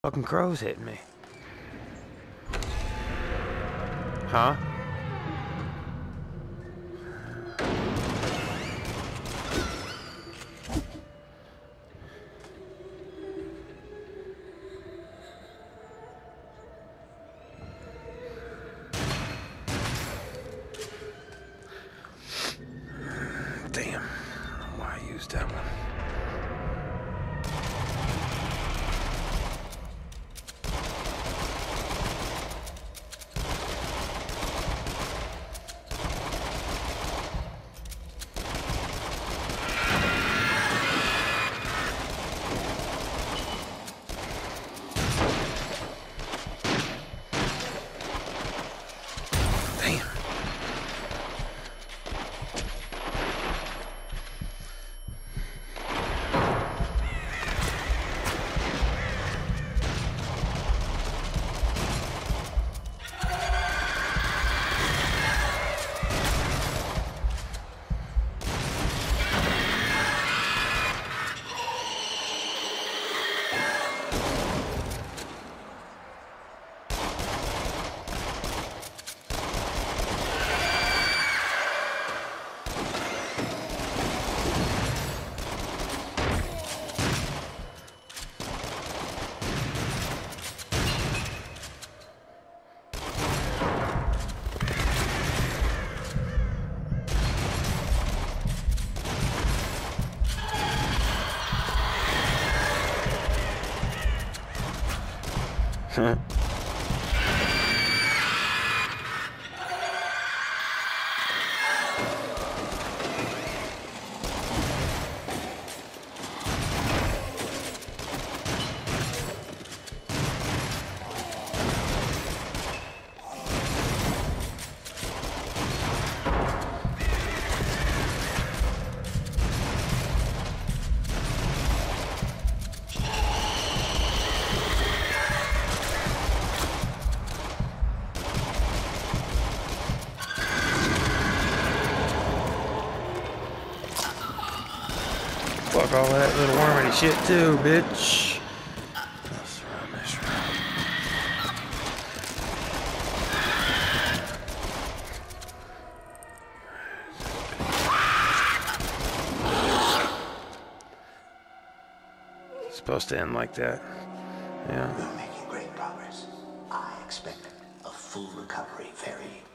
Fucking crow's hitting me. Huh? Damn. Why I used that one? Fuck all that little wormy shit too, bitch. That's right, that's right. It's supposed to end like that. Yeah. You're making great progress. I expect a full recovery very